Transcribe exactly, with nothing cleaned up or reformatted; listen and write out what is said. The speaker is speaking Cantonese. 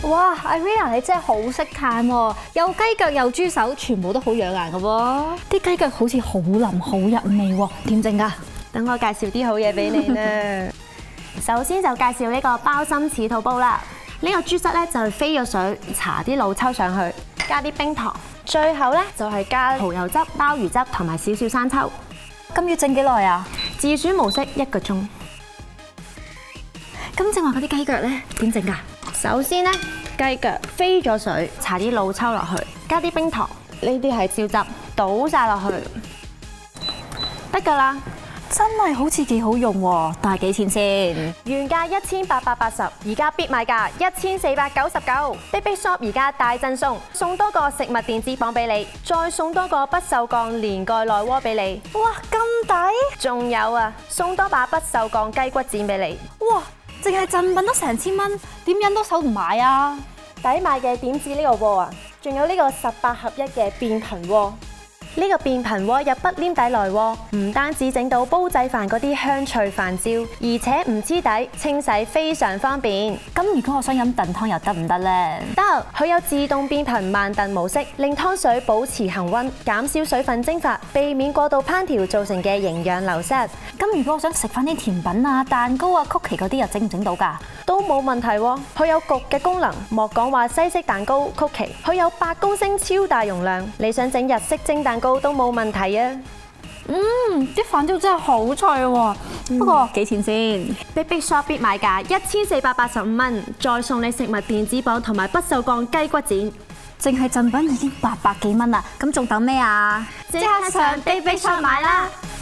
哇 ，Irina 你真係好識嘆喎，有雞腳有豬手，全部都好養顏㗎喎。啲雞腳好似好腍好入味喎，點整㗎？ 等我介紹啲好嘢俾你啦。首先就介紹呢個鮑參翅肚煲啦。呢個豬膝咧就飛咗水，搽啲老抽上去，加啲冰糖，最後咧就係加蠔油汁、鮑魚汁同埋少少生抽。 咁要整幾耐啊？ 自選模式一個鐘。 咁正話嗰啲雞腳咧點整㗎？ 首先咧，雞腳飛咗水，搽啲老抽落去，加啲冰糖，呢啲係椒汁，倒晒落去，得㗎啦。 真係好似幾好用喎，但係幾錢先？ 原價一千八百八十，而家必買價一千四百九十九。Big Big Shop 而家大贈送，送多個食物電子磅俾你，再送多個不鏽鋼連蓋內鍋俾你。 哇，咁抵！ 仲有啊，送多把不鏽鋼雞骨剪俾你。 哇，淨係贈品都成千蚊，點忍到手唔買啊？ 抵買嘅點止呢個鍋啊，仲有呢個十八合一嘅變頻鍋。呢個變頻鍋有不黏底內鍋，唔單止整到煲仔飯嗰啲香脆飯焦，而且唔黐底，清洗非常方便。 咁如果我想飲燉湯又得唔得呢？ 得，佢有自動變頻慢燉模式，令湯水保持恆溫，減少水分蒸發，避免過度烹調造成嘅營養流失。 咁如果我想食翻啲甜品啊、蛋糕啊、曲奇嗰啲，又整唔整到㗎？ 都冇問題喎，佢有焗嘅功能，莫講話西式蛋糕、曲奇，佢有八公升超大容量，你想整日式蒸蛋糕都冇問題啊！ 嗯，啲飯焦真係好脆喎，不過幾錢先 ？Big Big Shop 必買價一千四百八十五蚊，再送你食物電子磅同埋不鏽鋼雞骨剪， 淨係贈品已經八百幾蚊啦，咁仲等咩啊？ 即刻上 Big Big Shop 買啦！